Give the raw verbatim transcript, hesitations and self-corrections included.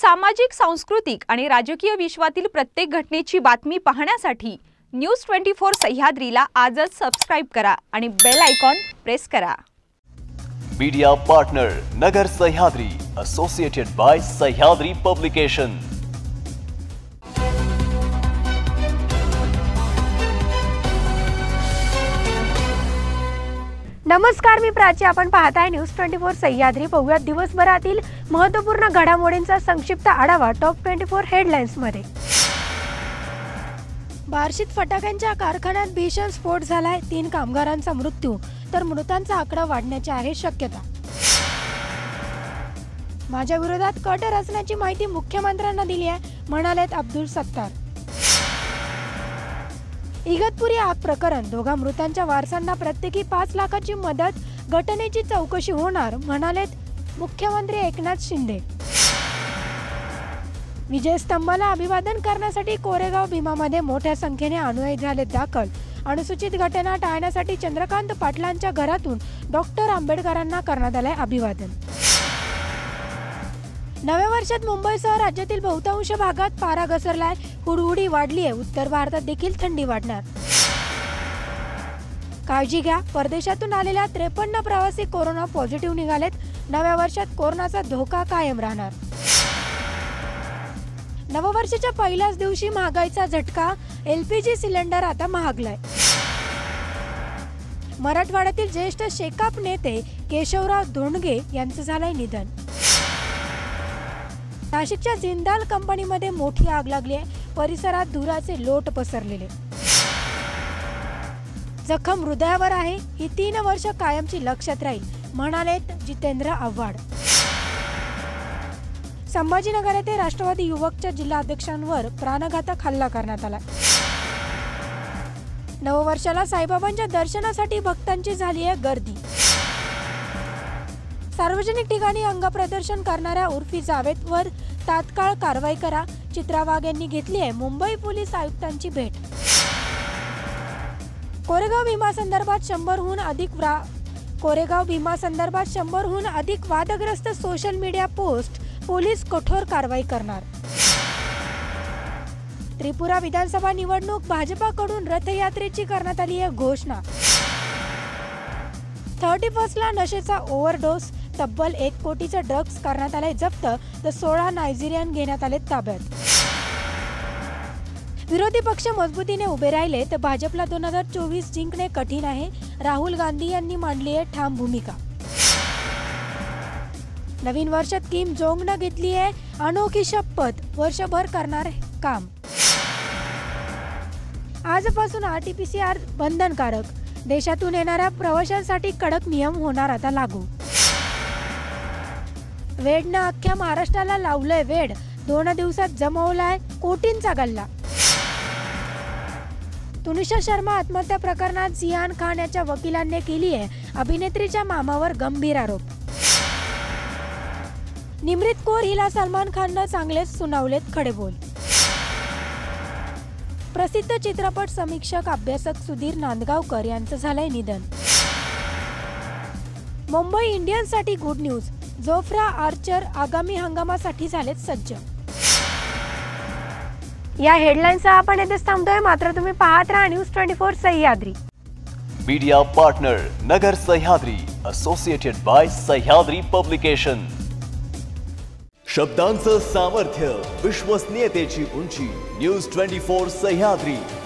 सामाजिक, सांस्कृतिक आणि राजकीय विश्वातील प्रत्येक घटनेची बातमी पाहण्यासाठी न्यूज ट्वेंटी फोर सह्याद्रीला आजच सबस्क्राइब करा आणि बेल आयकॉन प्रेस करा। Media partner Nagar Sahyadri, associated by Sahyadri publication. नमस्कार, मी प्राची। आपण पाहताय न्यूज ट्वेंटी फोर सह्याद्री। पाहूया दिवसभरातील महत्त्वपूर्ण घडामोडींचा संक्षिप्त आढावा टॉप ट्वेंटी फोर हेडलाइन्स मध्ये। बार्शीत फटाक्यांच्या कारखान्यात भीषण स्फोट झालाय। तीन कामगारांचा मृत्यू तर मृतांचा आकडा वाढण्याची आहे शक्यता। माझ्या विरोधात कट रचण्याची माहिती मुख्यमंत्र्यांना दिली आहे, म्हणालेत अब्दुल सत्तार। इगतपुरी आग प्रकरण, दोघा मृतांच्या वारसांना प्रत्येकी पाच लाखाची मदत, घटनेची चौकशी होणार, म्हणालेत मुख्यमंत्री एकनाथ शिंदे। विजय स्तंभाला अभिवादन करण्यासाठी कोरेगाव भीमामध्ये मोठ्या संख्येने अनुयायी झाले दाखल। अनुसूचित घटना टाळण्यासाठी चंद्रकांत पाटलांच्या घरातून डॉक्टर आंबेडकरांना करण्यात आले अभिवादन। नव्या वर्षात मुंबईसह राज्यातील बहुतांश भागात पारा घसरलाय, हुडहुडी वाढली आहे। उत्तर भारतात देखील थंडी वाढणार, काळजी घ्या। परदेशातून आलेल्या त्रेपन्न प्रवासी कोरोना पॉझिटिव्ह निघालेत। नव्या वर्षात कोरोनाचा धोका कायम राहणार। नववर्षाच्या पहिल्याच दिवशी महागाईचा झटका, एलपीजी सिलेंडर आता महागलाय। मराठवाड्यातील ज्येष्ठ शेकाप नेते केशवराव धोंडगे यांचं झालंय निधन। नाशिकच्या जिंदाल कंपनीमध्ये मोठी आग लागली आहे, परिसरात धुराचे लोट पसरलेले। जखम हृदयावर आहे, ही तीन वर्ष कायमची लक्षात राहील, म्हणालेत जितेंद्र आव्हाड। संभाजीनगर येथे राष्ट्रवादी युवकच्या जिल्हाध्यक्षांवर प्राणघातक हल्ला करण्यात आला। नववर्षाला साईबाबांच्या दर्शनासाठी भक्तांची झाली आहे गर्दी। सार्वजनिक ठिकाणी अंगप्रदर्शन करणाऱ्या उर्फी जावेदवर तात्काळ कारवाई करा, चित्रा वाघ यांनी घेतली आहे मुंबई पोलीस आयुक्तांची भेट। कोरेगाव भीमा संदर्भात शंभरहून अधिक व्रा कोरेगाव भीमा संदर्भात शंभरहून अधिक वादग्रस्त सोशल मीडिया पोस्ट, पोलीस कठोर कारवाई करणार। त्रिपुरा विधानसभा निवडणूक, भाजपाकडून रथयात्रेची करण्यात आली आहे घोषणा। थर्टी फर्स्टला नशेचा ओव्हरडोस, तब्बल एक कोटीचा ड्रग्ज करण्यात आले जप्त, तर सोळा नायजेरियन घेण्यात आले ताब्यात। विरोधी पक्ष मजबूतीने उभे राहिले तर भाजपला दोन हजार चोवीस जिंकणे कठीण आहे, राहुल गांधी यांनी मांडली आहे ठाम भूमिका। नवीन वर्षात किम जोंगनं घेतली आहे अनोखी शपथ, वर्षभर करणार काम। आजपासून आरटीपीसीआर बंधनकारक, देशातून येणाऱ्या प्रवाशांसाठी कडक नियम होणार आता लागू। वेडनं अख्ख्या महाराष्ट्राला लावलंय वेड, दोन दिवसात जमवलाय कोटींचा गल्ला। तुनिशा शर्मा आत्महत्या प्रकरणात जियान खान याच्या वकिलांनी केली आहे अभिनेत्रीच्या मामावर गंभीर आरोप। निमृत कौर हिला सलमान खाननं चांगलेच सुनावलेत खडेबोल। प्रसिद्ध चित्रपट समीक्षक, अभ्यासक सुधीर नांदगावकर यांचं झालंय निधन। मुंबई इंडियन्ससाठी गुड न्यूज, जोफ्रा आर्चर आगामी हंगामासाठी झालेत सज्ज। या हेडलाईन्सचा आपण येथेच थांबतोय, मात्र तुम्ही पाहत राहा news twenty four Sahyadri. Media partner Nagar Sahyadri, associated by Sahyadri publication. शब्दांचं सामर्थ्य, विश्वसनीयतेची उंची, न्यूज ट्वेंटी फोर सह्याद्री।